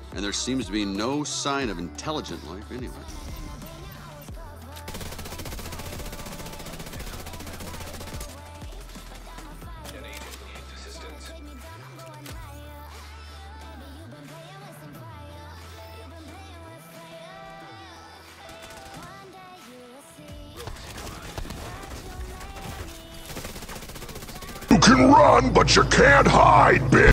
And there seems to be no sign of intelligent life anywhere. You can run, but you can't hide, bitch!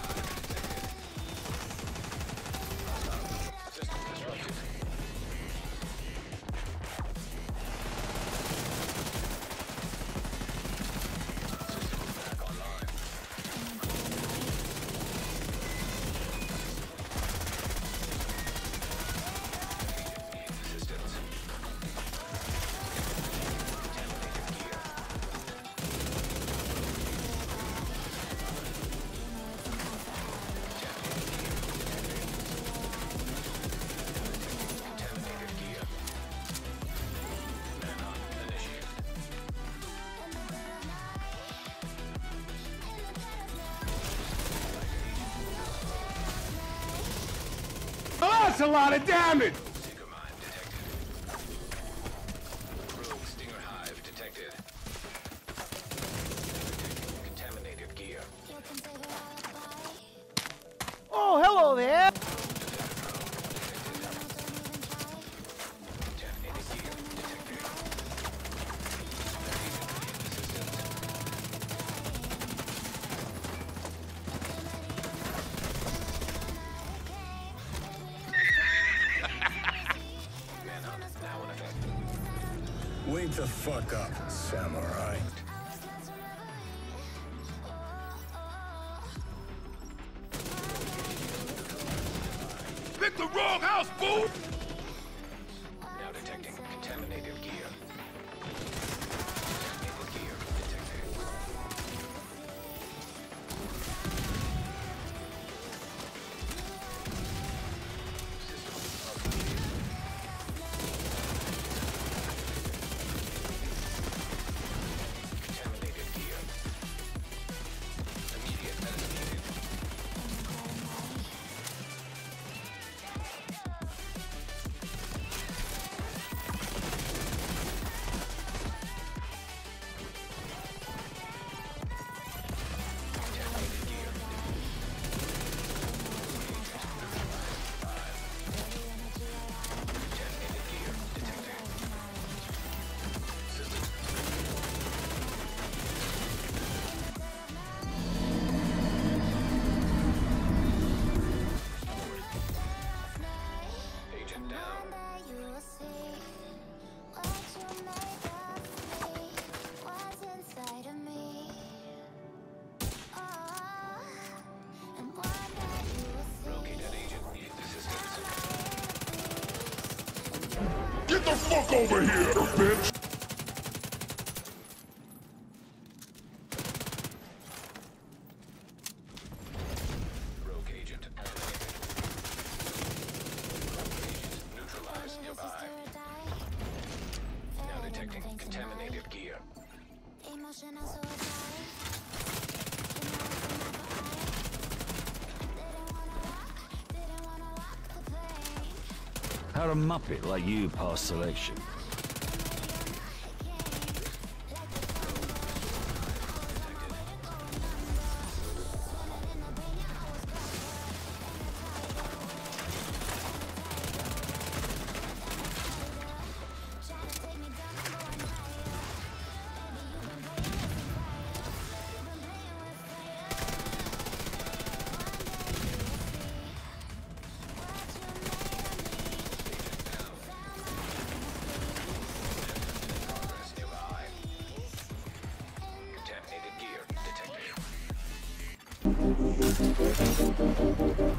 That's a lot of damage! Stinger hive detected. Contaminated gear. Oh, hello there! Wake the fuck up, samurai. Pick the wrong house, fool! Now detecting contaminated gear. Contaminated gear detected. Contaminated gear. Immediate medicine needed. Agent down. Located agent needs assistance. Get the fuck over here, bitch! Rogue agent eliminated. Rogue agent neutralized nearby. Now detecting contaminated gear. How'd a muppet like you pass selection? Progress nearby. Contaminated gear detected.